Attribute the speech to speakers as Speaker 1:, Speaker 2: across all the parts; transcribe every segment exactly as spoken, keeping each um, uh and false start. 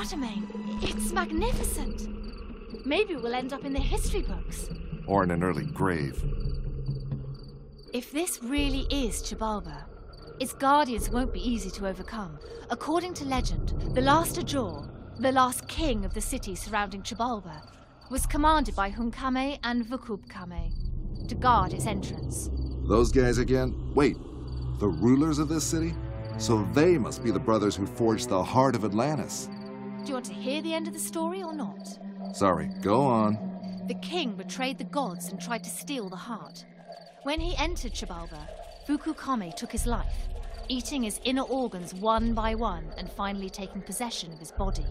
Speaker 1: Quatermain, it's magnificent. Maybe we'll end up in the history books.
Speaker 2: Or in an early grave.
Speaker 1: If this really is Xibalba, its guardians won't be easy to overcome. According to legend, the last Ajor, the last king of the city surrounding Xibalba, was commanded by Hunkame and Vukubkame to guard its entrance.
Speaker 2: Those guys again? Wait, the rulers of this city? So they must be the brothers who forged the heart of Atlantis.
Speaker 1: Do you want to hear the end of the story or not?
Speaker 2: Sorry, go on.
Speaker 1: The king betrayed the gods and tried to steal the heart. When he entered Xibalba, Vukubkame took his life, eating his inner organs one by one and finally taking possession of his body.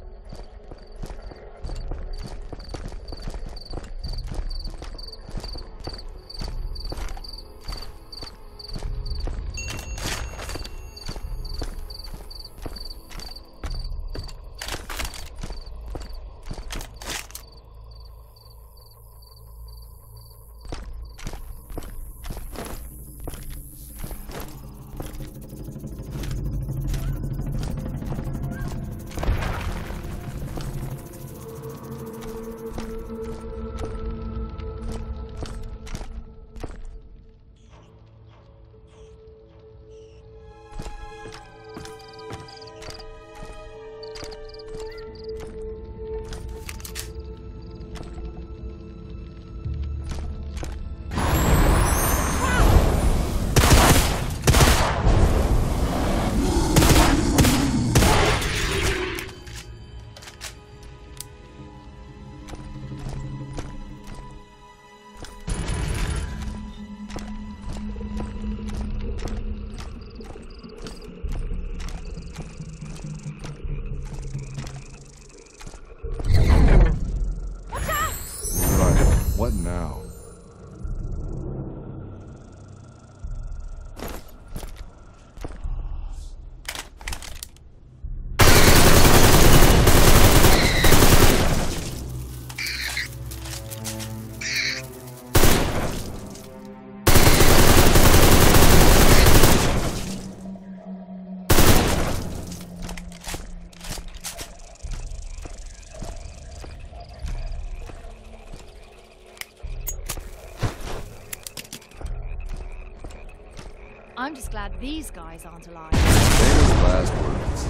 Speaker 2: What now?
Speaker 1: I'm just glad these guys aren't alive.
Speaker 2: Famous last words.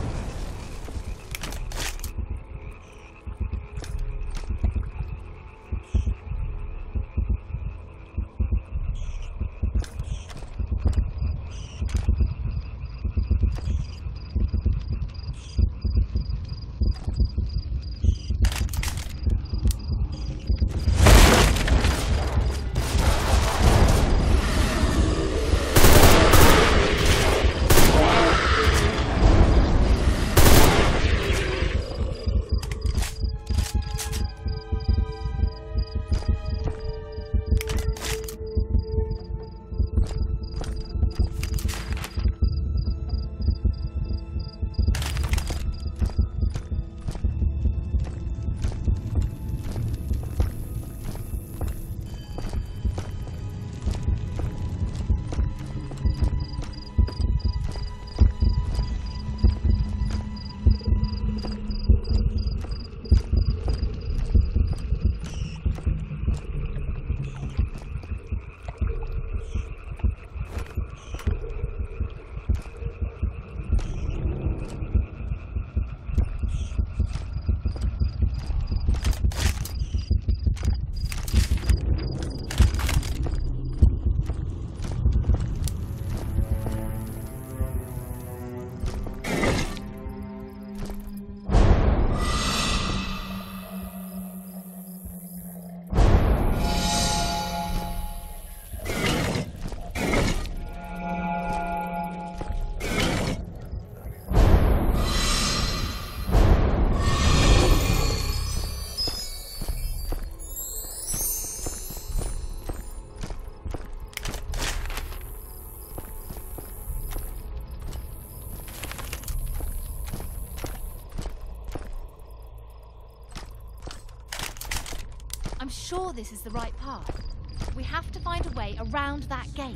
Speaker 1: I'm sure this is the right path. We have to find a way around that gate.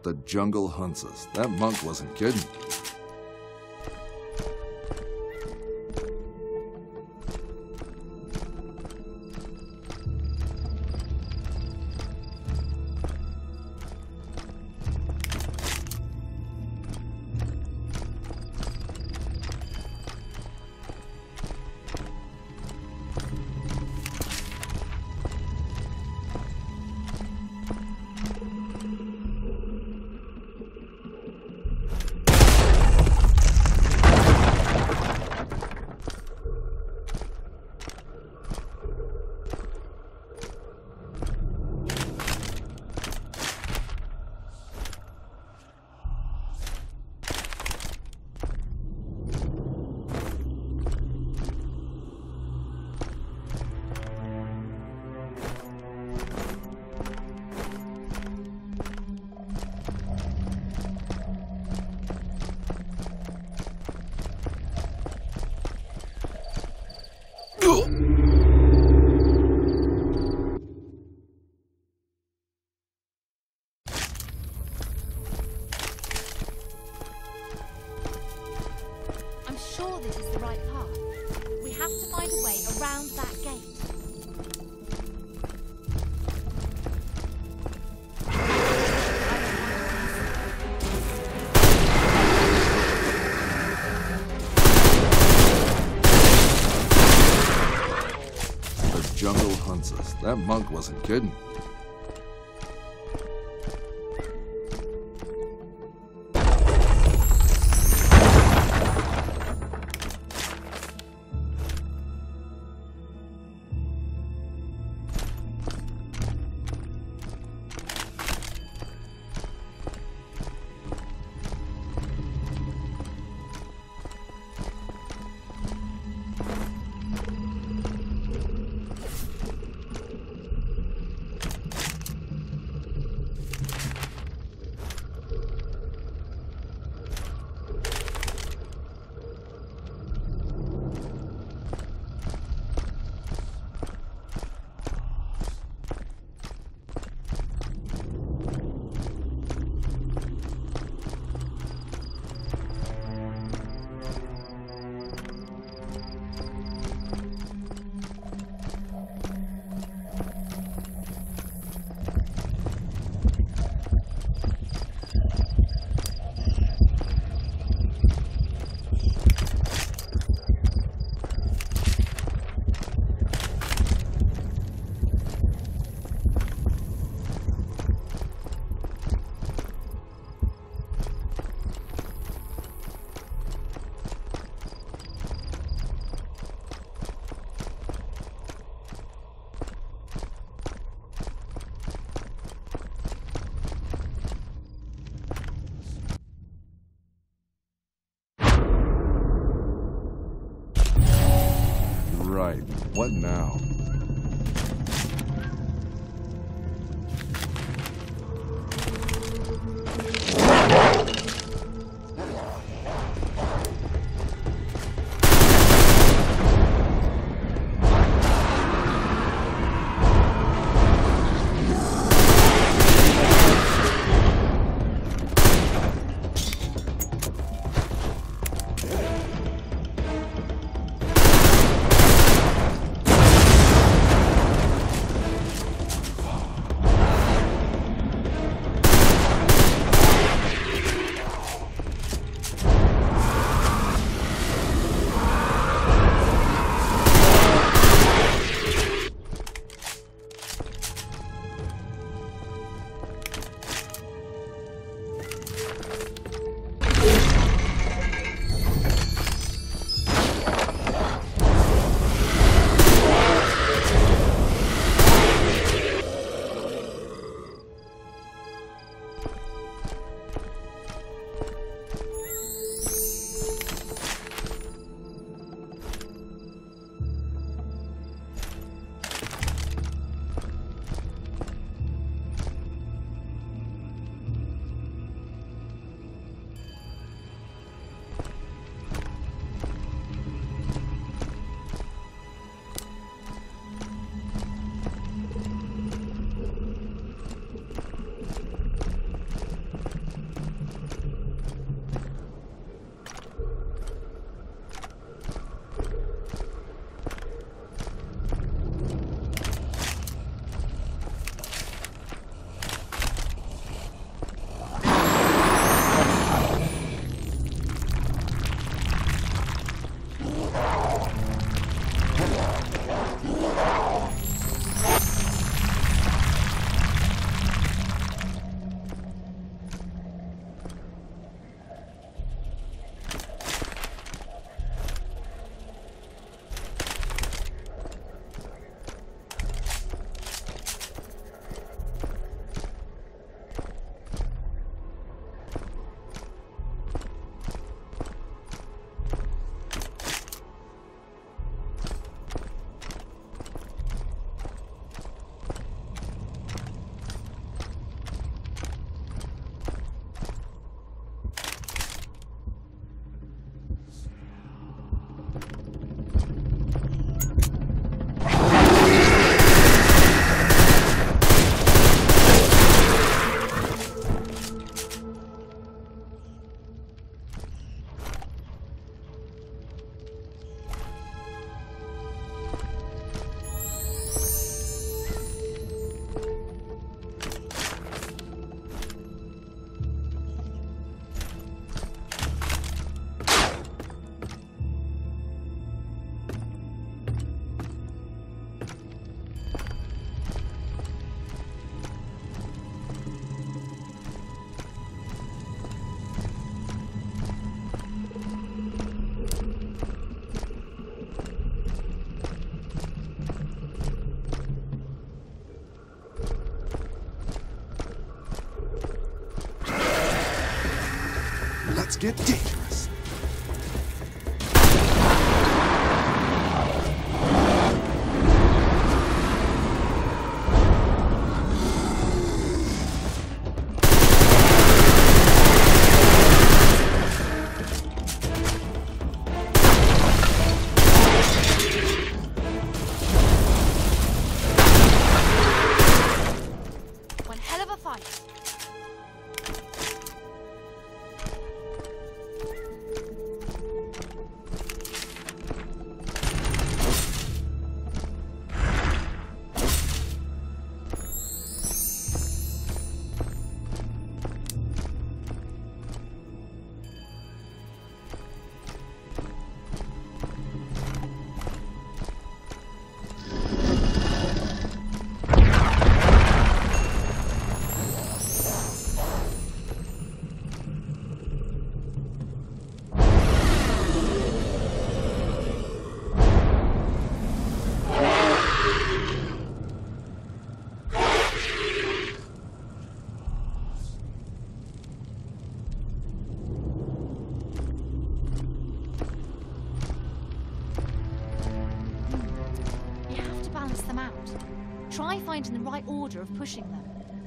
Speaker 2: The jungle hunts us. That monk wasn't kidding.
Speaker 1: I'm sure this is the right path. We have to find a way around that gate.
Speaker 2: The jungle hunts us. That monk wasn't kidding. Right. What now? things get dangerous.
Speaker 1: One hell of a fight. Balance them out. Try finding the right order of pushing them.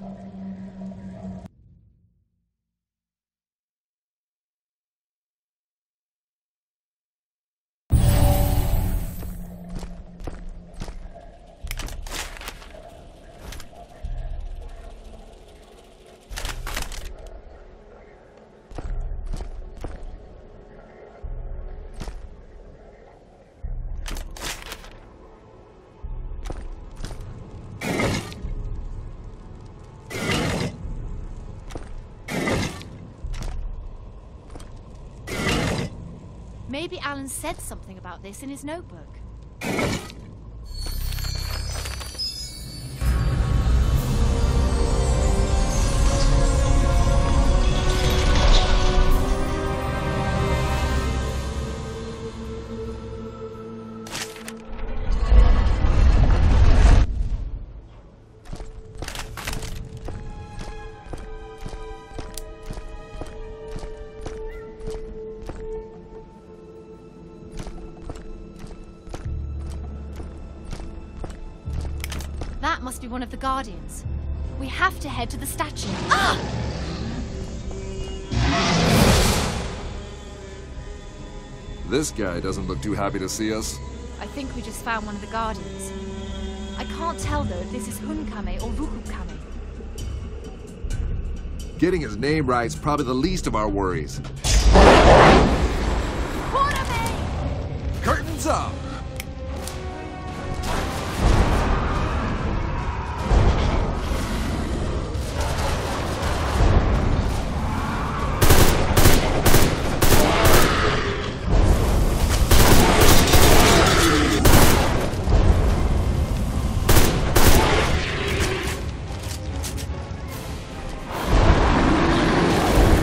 Speaker 1: Maybe Alan said something about this in his notebook. That must be one of the Guardians. We have to head to the statue. Ah!
Speaker 2: This guy doesn't look too happy to see us.
Speaker 1: I think we just found one of the Guardians. I can't tell though if this is Hunkame or Ruhukame.
Speaker 2: Getting his name right is probably the least of our worries.
Speaker 1: Horame!
Speaker 2: Curtains up!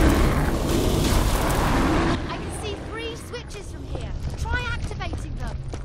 Speaker 1: I can see three switches from here. Try activating them.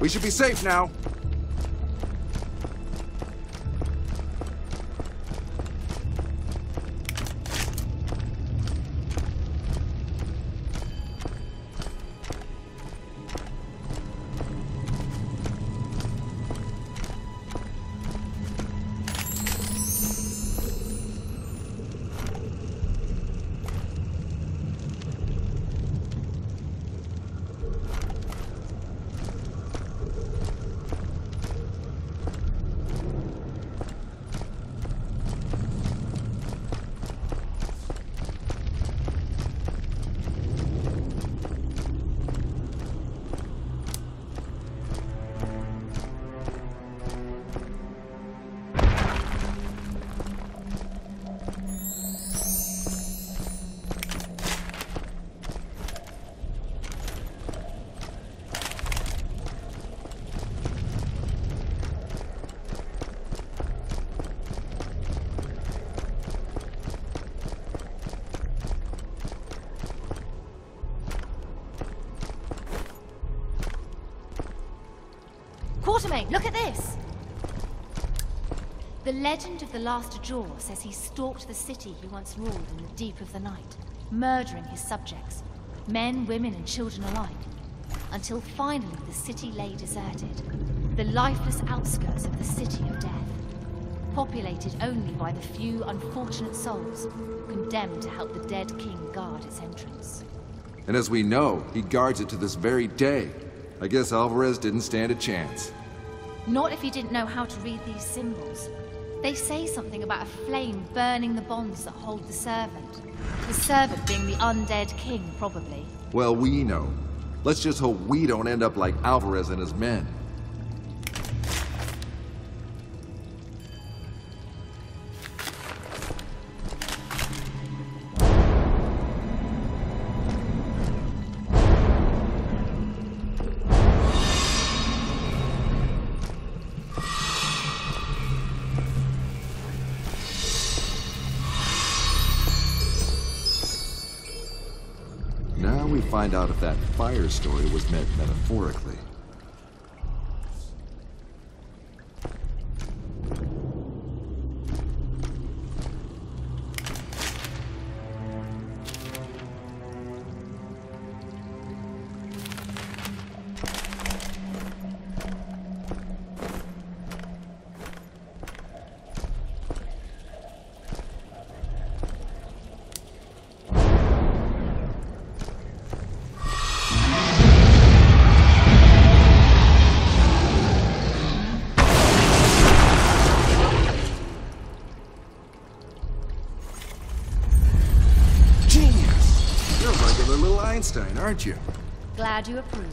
Speaker 2: We should be safe now.
Speaker 1: Quatermain, look at this! The legend of the Last Ajor says he stalked the city he once ruled in the deep of the night, murdering his subjects, men, women, and children alike, until finally the city lay deserted, the lifeless outskirts of the City of Death, populated only by the few unfortunate souls condemned to help the dead king guard its entrance.
Speaker 2: And as we know, he guards it to this very day. I guess Alvarez didn't stand a chance.
Speaker 1: Not if he didn't know how to read these symbols. They say something about a flame burning the bonds that hold the servant. The servant being the undead king, probably.
Speaker 2: Well, we know. Let's just hope we don't end up like Alvarez and his men. Now we find out if that fire story was meant metaphorically. Einstein, aren't you?
Speaker 1: Glad you approve.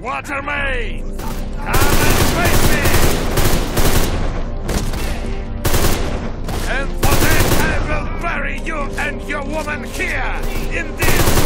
Speaker 3: Watermaid! Come and face me! And for that I will bury you and your woman here, in this